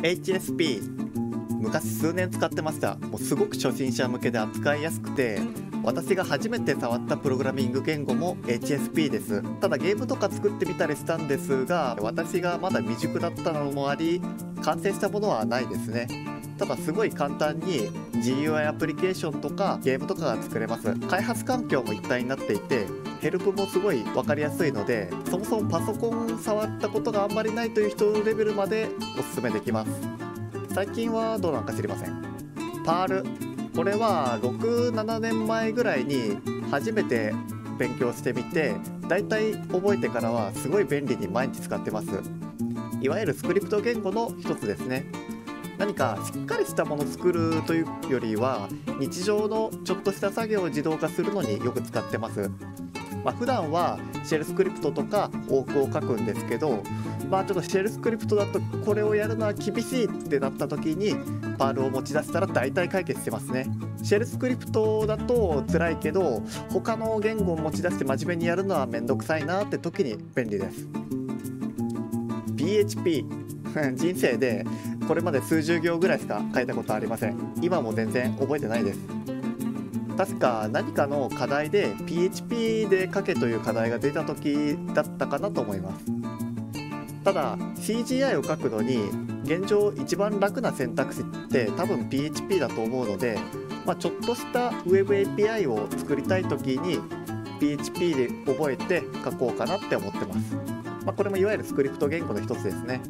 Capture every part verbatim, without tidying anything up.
エイチエスピー 昔数年使ってました。もうすごく初心者向けで扱いやすくて、私が初めて触ったプログラミング言語も エイチエスピー です。ただゲームとか作ってみたりしたんですが、私がまだ未熟だったのもあり完成したものはないですね。ただすごい簡単に ジーユーアイ アプリケーションとかゲームとかが作れます。開発環境も一体になっていて、ヘルプもすごい分かりやすいので、そもそもパソコン触ったことがあんまりないという人レベルまでおすすめできます。最近はどうなんか知りません。パール、これはろく、ななねんまえぐらいに初めて勉強してみて、だいたい覚えてからはすごい便利に毎日使ってます。いわゆるスクリプト言語の一つですね。何かしっかりしたものを作るというよりは、日常のちょっとした作業を自動化するのによく使ってます。まあ、普段はシェルスクリプトとか多くを書くんですけど、まあちょっとシェルスクリプトだとこれをやるのは厳しいってなった時にパールを持ち出したら大体解決してますね。シェルスクリプトだと辛いけど、他の言語を持ち出して真面目にやるのはめんどくさいなって時に便利です。 ピーエイチピー 人生でこれまで数十行ぐらいしか書いたことありません。今も全然覚えてないです。確か何かの課題で ピーエイチピー で書けという課題が出た時だったかなと思います。ただ シージーアイ を書くのに現状一番楽な選択肢って多分 ピーエイチピー だと思うので、まあ、ちょっとした Web エーピーアイ を作りたい時に ピーエイチピー で覚えて書こうかなって思ってます。まあ、これもいわゆるスクリプト言語の一つですね。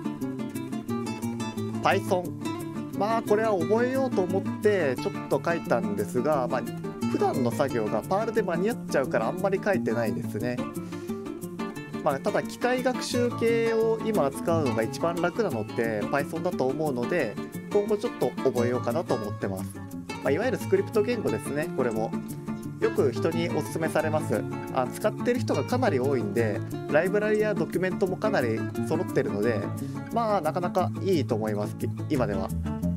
Python、 まあこれは覚えようと思ってちょっと書いたんですが、まあ、普段の作業がパールで間に合っちゃうからあんまり書いてないですね。まあ、ただ機械学習系を今扱うのが一番楽なのって Python だと思うので、今後ちょっと覚えようかなと思ってます。まあ、いわゆるスクリプト言語ですね。これもよく人におすすめされます。あ、使ってる人がかなり多いんで、ライブラリやドキュメントもかなり揃ってるので、まあなかなかいいと思います。今では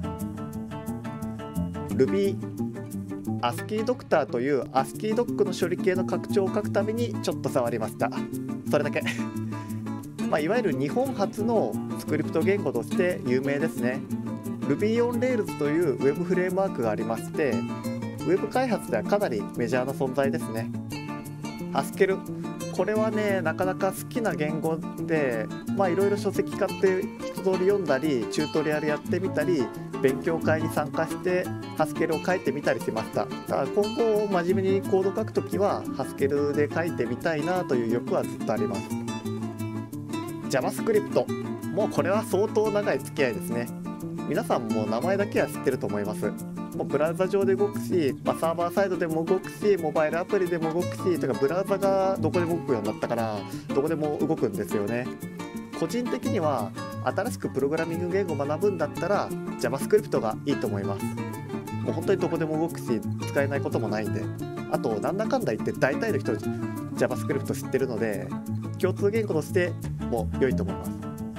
Ruby、アスキードクターという アスキードックの処理系の拡張を書くためにちょっと触りました。それだけまあいわゆる日本初のスクリプト言語として有名ですね。 Ruby on Rails というウェブフレームワークがありまして、ウェブ開発ではかなりメジャーな存在ですね。ハスケル、これはねなかなか好きな言語で、まあいろいろ書籍買って一通り読んだり、チュートリアルやってみたり、勉強会に参加してハスケルを書いてみたりしました。だから今後真面目にコード書くときはハスケルで書いてみたいなという欲はずっとあります。 JavaScript、 もうこれは相当長い付き合いですね。皆さんも名前だけは知ってると思います。もうブラウザ上で動くし、まあ、サーバーサイドでも動くし、モバイルアプリでも動くし、とかブラウザがどこでも動くようになったからどこでも動くんですよね。個人的には新しくプログラミング言語を学ぶんだったら JavaScript がいいと思います。もう本当にどこでも動くし使えないこともないんで、あとなんだかんだ言って大体の人 JavaScript 知ってるので共通言語としても良いと思います。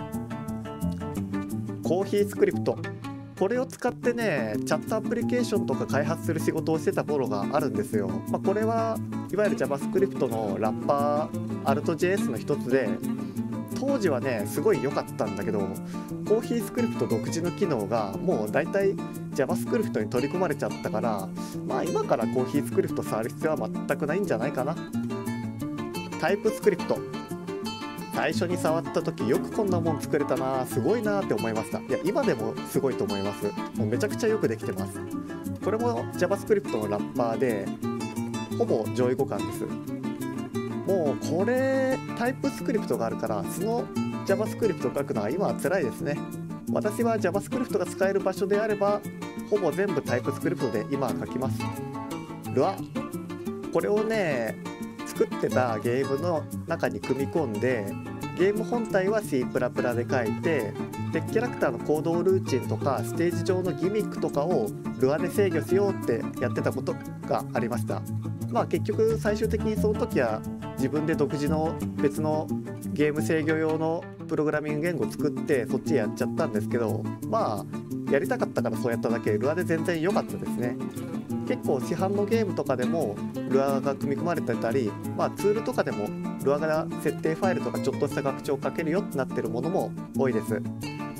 コーヒースクリプト、これを使ってねチャットアプリケーションとか開発する仕事をしてた頃があるんですよ。まあ、これはいわゆる JavaScript のラッパー アルトジェイエス の一つで、当時はねすごい良かったんだけど、コーヒースクリプト独自の機能がもうだいたい JavaScript に取り込まれちゃったから、まあ今からコーヒースクリプト触る必要は全くないんじゃないかな。タイプスクリプト、最初に触った時よくこんなもん作れたな、すごいなって思いました。いや今でもすごいと思います。もうめちゃくちゃよくできてます。これも JavaScript のラッパーでほぼ上位互換です。もうこれタイプスクリプトがあるから素の JavaScript を書くのは今は辛いですね。私は JavaScript が使える場所であればほぼ全部タイプスクリプトで今は書きます。ルア、これをね作ってたゲームの中に組み込んで、ゲーム本体は C++ で書いて、でキャラクターの行動ルーチンとかステージ上のギミックとかをルアで制御しようってやってたことがありました。まあ結局最終的にその時は自分で独自の別のゲーム制御用のプログラミング言語を作ってそっちやっちゃったんですけど、まあやりたかったからそうやっただけ、ルアで全然良かったですね。結構市販のゲームとかでもルアが組み込まれてたり、まあ、ツールとかでもルアが設定ファイルとかちょっとした拡張をかけるよってなってるものも多いです。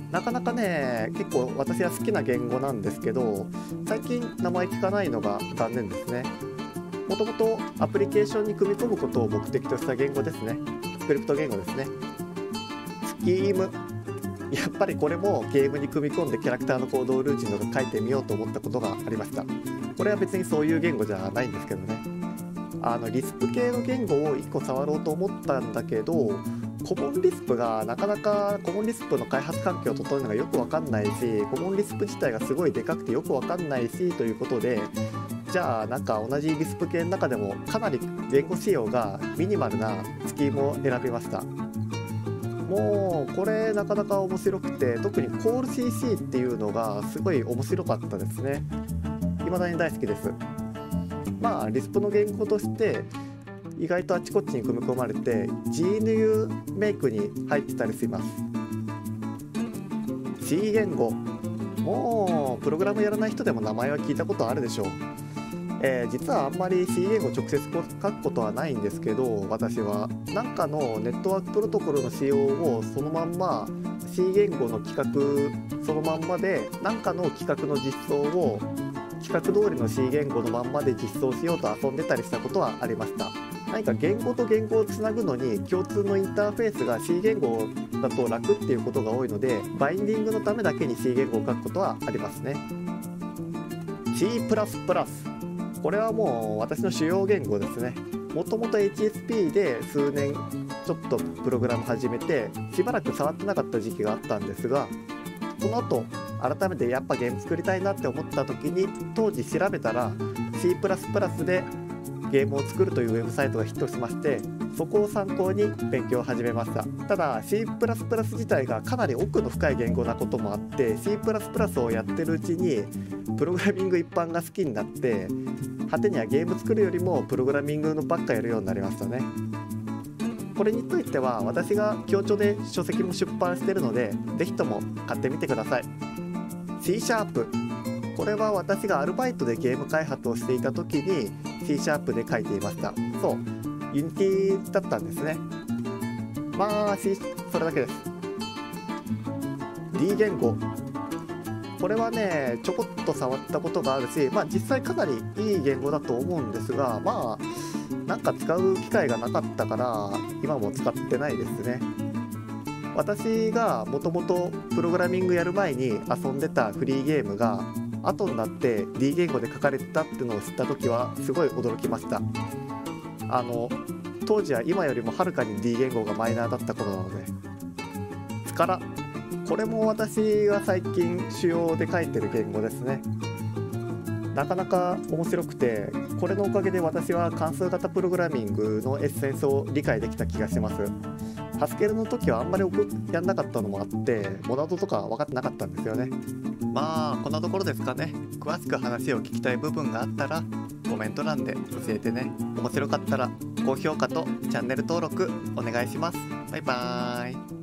なかなかね結構私は好きな言語なんですけど、最近名前聞かないのが残念ですね。もともとアプリケーションに組み込むことを目的とした言語ですね。スクリプト言語ですね。スキーム、やっぱりこれもゲームに組み込んでキャラクターの行動ルーチンとか書いてみようと思ったことがありました。これは別にそういう言語じゃないんですけどね。あのリスプ系の言語をいっこ触ろうと思ったんだけど、コモンリスプがなかなかコモンリスプの開発環境を整えるのがよくわかんないし、コモンリスプ自体がすごいでかくてよくわかんないしということで、じゃあなんか同じリスプ系の中でもかなり言語仕様がミニマルなスキームを選びました。もうこれなかなか面白くて、特にコール シーシー っていうのがすごい面白かったですね。未だに大好きです。まあリスプの言語として意外とあちこちに組み込まれて ジーエヌユー メイクに入ってたりします。 C 言語、もうプログラムやらない人でも名前は聞いたことあるでしょう。えー、実はあんまり C 言語直接書くことはないんですけど、私は何かのネットワークプロトコルの仕様をそのまんま C 言語の企画そのまんまで何かの企画の実装を企画通りの C 言語のまんまで実装しようと遊んでたりしたことはありました。何か言語と言語をつなぐのに共通のインターフェースが C 言語だと楽っていうことが多いので、バインディングのためだけに C 言語を書くことはありますね。 C++、これはもう私の主要言語ですね。もともと エイチエスピー で数年ちょっとプログラム始めてしばらく触ってなかった時期があったんですが、その後改めてやっぱゲーム作りたいなって思った時に、当時調べたら C++ でゲームを作るというウェブサイトがヒットしまして、そこを参考に勉強を始めました。ただ C++ 自体がかなり奥の深い言語なこともあって、 C++ をやってるうちにプログラミング一般が好きになって、果てにはゲーム作るよりもプログラミングのばっかやるようになりましたね。これについては私が協調で書籍も出版しているので、ぜひとも買ってみてください。 C シャープ、これは私がアルバイトでゲーム開発をしていた時に C シャープで書いていました。そう、ユニティだったんですね。まあ C、 それだけです。 D 言語、これはねちょこっと触ったことがあるし、まあ実際かなりいい言語だと思うんですが、まあなんか使う機会がなかったから今も使ってないですね。私がもともとプログラミングやる前に遊んでたフリーゲームが後になって D 言語で書かれてたっていうのを知った時はすごい驚きました。あの当時は今よりもはるかに D 言語がマイナーだった頃なので。スカラ、これも私が最近主要で書いてる言語ですね。なかなか面白くて、これのおかげで私は関数型プログラミングのエッセンスを理解できた気がします。ハスケルの時はあんまりやんなかったのもあって、モナドとか分かってなかったんですよね。まあこんなところですかね。詳しく話を聞きたい部分があったらコメント欄で教えてね。面白かったら高評価とチャンネル登録お願いします。バイバーイ。